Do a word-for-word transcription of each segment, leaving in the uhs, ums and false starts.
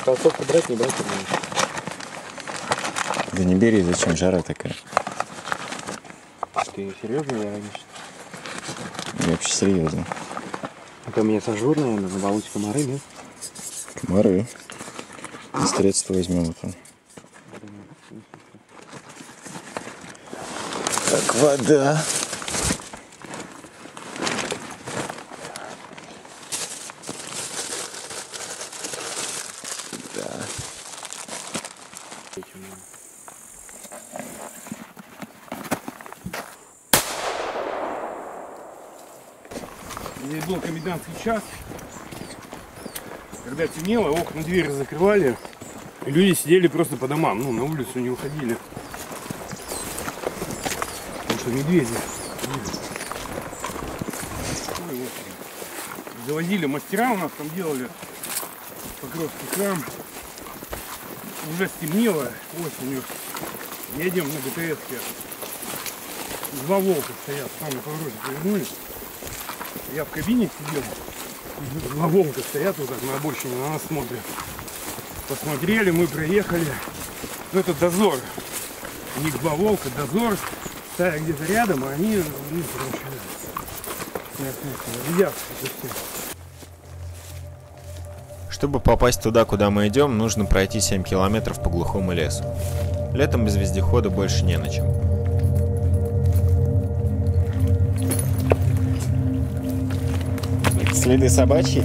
Толстовку брать, не брать, не. Да не бери, зачем, жара такая. Ты серьезно, я раньше? Я вообще серьезно. Это меня сожрут, наверное, на болоте комары, нет? Комары. И средства возьмем вот он. Так, вода. Да. Здесь был комендантский час. Когда темнело, окна, двери закрывали. И люди сидели просто по домам, ну, на улицу не уходили. Потому что медведи. Ой, вот. Завозили мастера у нас, там делали Покровский храм. Уже стемнело осенью. Едем на ГТС-ке. Два волка стоят, там на повороте повернулись. Я в кабине сидел. Два волка стоят вот так на обочине, на нас смотрят. Посмотрели, мы проехали. Ну, это дозор. У них два волка, дозор. Стая где-то рядом, а они, ну, короче, едят. Чтобы попасть туда, куда мы идем, нужно пройти семь километров по глухому лесу. Летом без вездехода больше не на чем. Следы собачьи.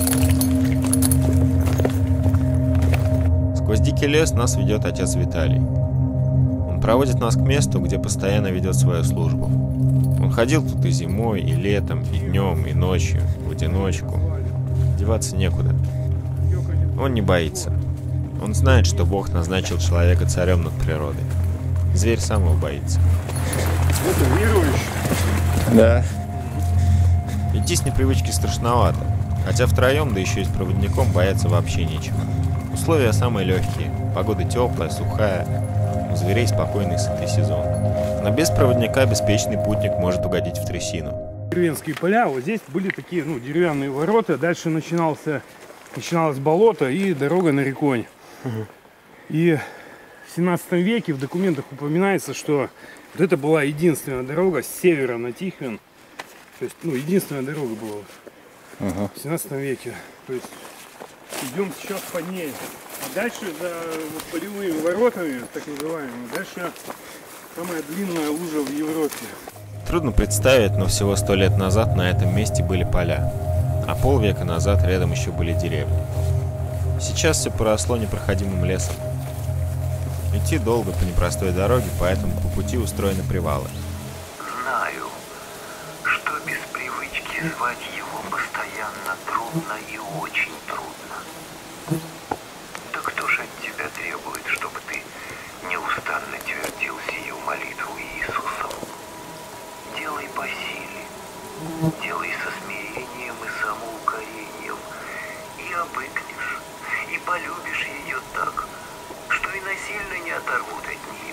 Сквозь дикий лес нас ведет отец Виталий. Он проводит нас к месту, где постоянно ведет свою службу. Он ходил тут и зимой, и летом, и днем, и ночью, в одиночку. Деваться некуда. Он не боится. Он знает, что Бог назначил человека царем над природой. Зверь сам его боится. Это верующий. Да. Идти с непривычки страшновато, хотя втроем, да еще и с проводником, бояться вообще нечего. Условия самые легкие, погода теплая, сухая, у зверей спокойный сытый сезон. Но без проводника беспечный путник может угодить в трясину. Деревенские поля, вот здесь были такие, ну, деревянные ворота, дальше начинался, начиналось болото и дорога на Реконь. Угу. И в семнадцатом веке в документах упоминается, что вот это была единственная дорога с севера на Тихвин. То есть, ну, единственная дорога была uh-huh. в семнадцатом веке. То есть, идем сейчас по ней. А дальше за вот, полевыми воротами, так называемыми, дальше самая длинная лужа в Европе. Трудно представить, но всего сто лет назад на этом месте были поля. А полвека назад рядом еще были деревни. Сейчас все поросло непроходимым лесом. Идти долго по непростой дороге, поэтому по пути устроены привалы. Знаю. Без привычки звать его постоянно трудно и очень трудно. Да кто же от тебя требует, чтобы ты неустанно твердил сию молитву Иисусом? Делай по силе, делай со смирением и самоукорением, и обыкнешь, и полюбишь ее так, что и насильно не оторвут от нее.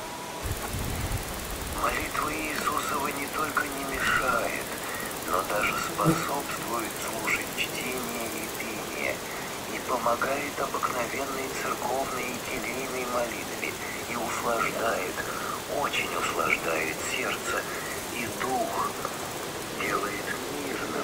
Молитва Иисусова не только не мешает, но даже способствует слушать чтение и пение и помогает обыкновенной церковной и келейной молитве и услаждает, очень услаждает сердце и дух, делает мирным.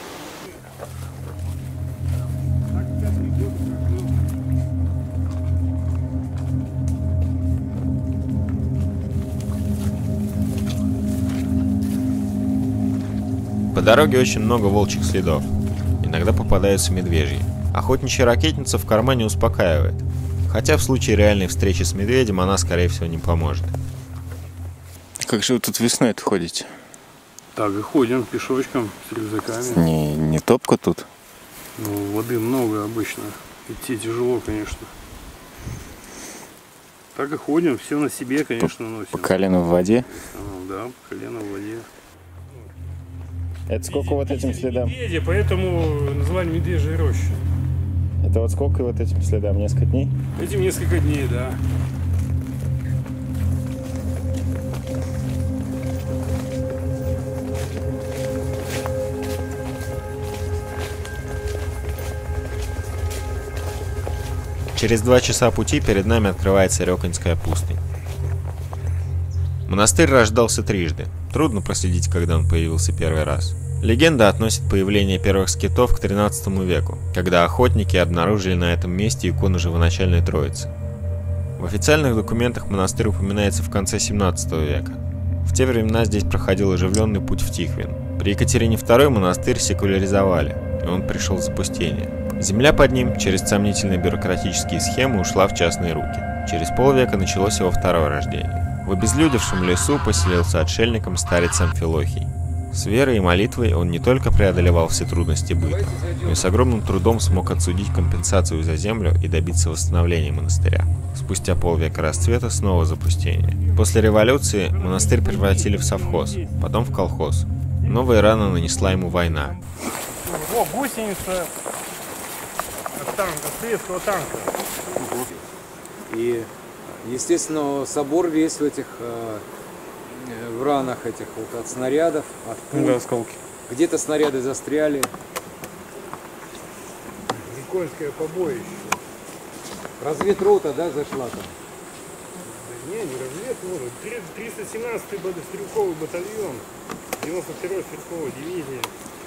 По дороге очень много волчьих следов. Иногда попадаются медвежьи. Охотничья ракетница в кармане успокаивает. Хотя в случае реальной встречи с медведем она, скорее всего, не поможет. Как же вы тут весной-то ходите? Так и ходим пешочком с рюкзаками. Не, не топка тут? Ну, воды много обычно. Идти тяжело, конечно. Так и ходим, все на себе, конечно, носим. По колено в воде? А, да, по колено в воде. Это сколько вот этим следам? Медведи, поэтому назвали медвежьей рощей. Это вот сколько вот этим следам? Несколько дней? Этим несколько дней, да. Через два часа пути перед нами открывается Рёконская пустынь. Монастырь рождался трижды. Трудно проследить, когда он появился первый раз. Легенда относит появление первых скитов к тринадцатому веку, когда охотники обнаружили на этом месте икону Живоначальной Троицы. В официальных документах монастырь упоминается в конце семнадцатого века. В те времена здесь проходил оживленный путь в Тихвин. При Екатерине второй монастырь секуляризовали, и он пришел в запустение. Земля под ним через сомнительные бюрократические схемы ушла в частные руки. Через полвека началось его второе рождение. В обезлюдевшем лесу поселился отшельником старец Амфилохий. С верой и молитвой он не только преодолевал все трудности быта, но и с огромным трудом смог отсудить компенсацию за землю и добиться восстановления монастыря. Спустя полвека расцвета снова запустение. После революции монастырь превратили в совхоз, потом в колхоз. Новые раны нанесла ему война. О, гусеница от танка, советского танка. И, естественно, собор весь в этих э, в ранах этих вот от снарядов, от пуль. Да, осколки. Где-то снаряды застряли. Никольское побоище. Разведрота, да, зашла там? Да не, не разведрота. триста семнадцатый стрелковый батальон, девяносто вторая стрелковая дивизия.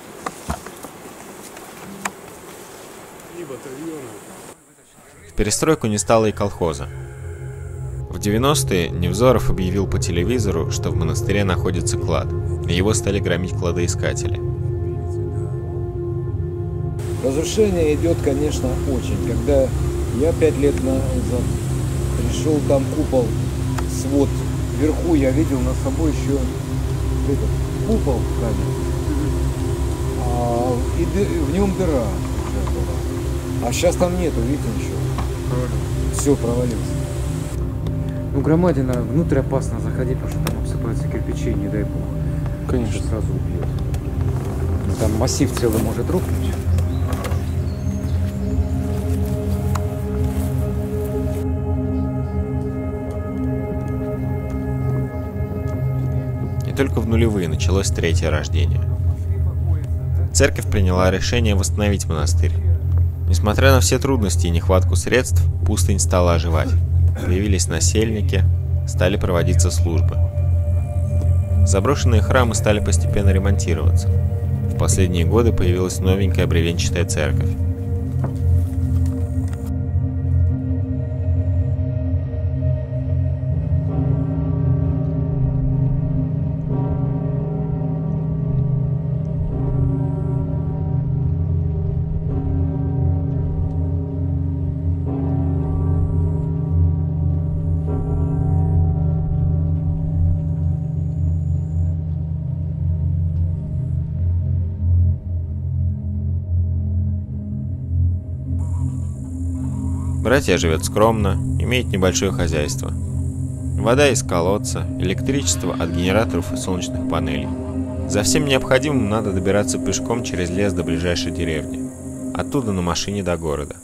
И батальона. В перестройку не стало и колхоза. В девяностые Невзоров объявил по телевизору, что в монастыре находится клад, и его стали громить кладоискатели. Разрушение идет, конечно, очень. Когда я пять лет назад пришел, там купол, свод, вверху я видел над собой еще этот купол каменный, а, и в нем дыра уже была. А сейчас там нету, видите, ничего. Все провалилось. Ну, громадина, внутрь опасно заходить, потому что там обсыпаются кирпичи, не дай бог. Конечно. Сразу убьет. Там массив целый может рухнуть. И только в нулевые началось третье рождение. Церковь приняла решение восстановить монастырь. Несмотря на все трудности и нехватку средств, пустынь стала оживать. Появились насельники, стали проводиться службы. Заброшенные храмы стали постепенно ремонтироваться. В последние годы появилась новенькая бревенчатая церковь. Братья живет скромно, имеет небольшое хозяйство. Вода из колодца, электричество от генераторов и солнечных панелей. За всем необходимым надо добираться пешком через лес до ближайшей деревни. Оттуда на машине до города.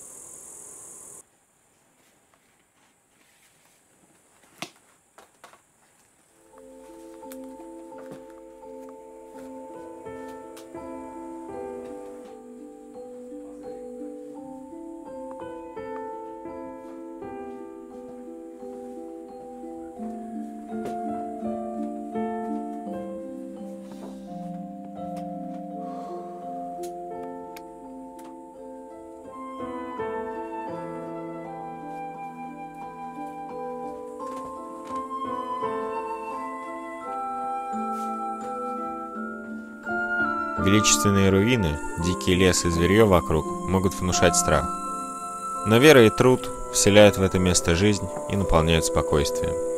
Величественные руины, дикий лес и зверье вокруг могут внушать страх. Но вера и труд вселяют в это место жизнь и наполняют спокойствием.